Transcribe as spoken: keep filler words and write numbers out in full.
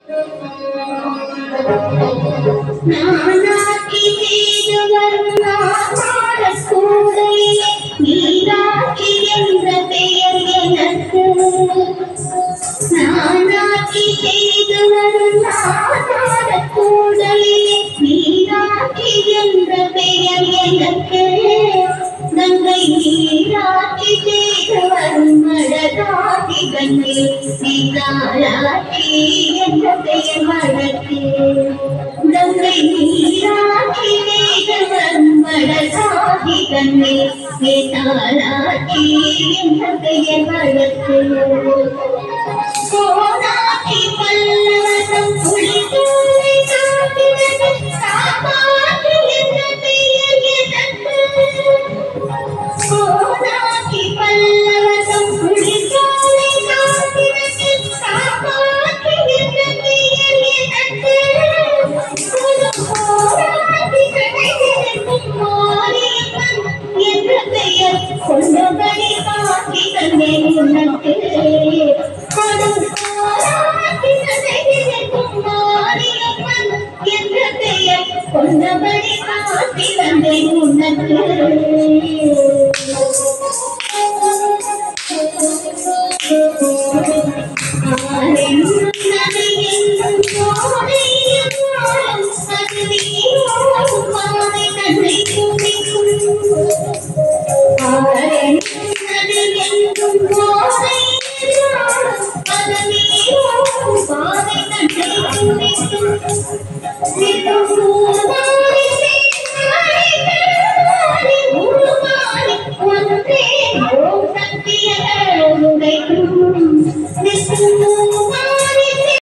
நானாக்கி செய்தவரும் நான் கூடையிலே நீராக்கி என்ற பெயர் எனக்கு. நானாக்கி செய்தவரும் நான் கூடையிலே நீராக்கி என்ற பெயர் எனக்கு. கங்கை நீராக்கி செய்தவரும் அழகாகி கங்கை நீராக்கி என்ற பெயர் வழக்கு. கங்கை நீராக்கி செய்தவரும் அழகாகி கங்கை நீராக்கி என்ற பெயர் வழக்கு. கோனாக்கி பல்லவனம் குளித்தூரை காத்திரது காப்பாற்றி என்ற பெயர் எனக்கு. கோனாக்கி பல்லவனம் குளித்தூரை காத்திரது காப்பாற்றி என்ற பெயர் எனக்கு. கோனாக்கி கடைகளுக்கும் மாரியம்மன் என்ற பெயர் கொண்டபடி காட்டி தந்தேன் உனக்கு. என்ற பெயர் கொண்டபடி காட்டி வந்தேன் உனக்கு. Thank you.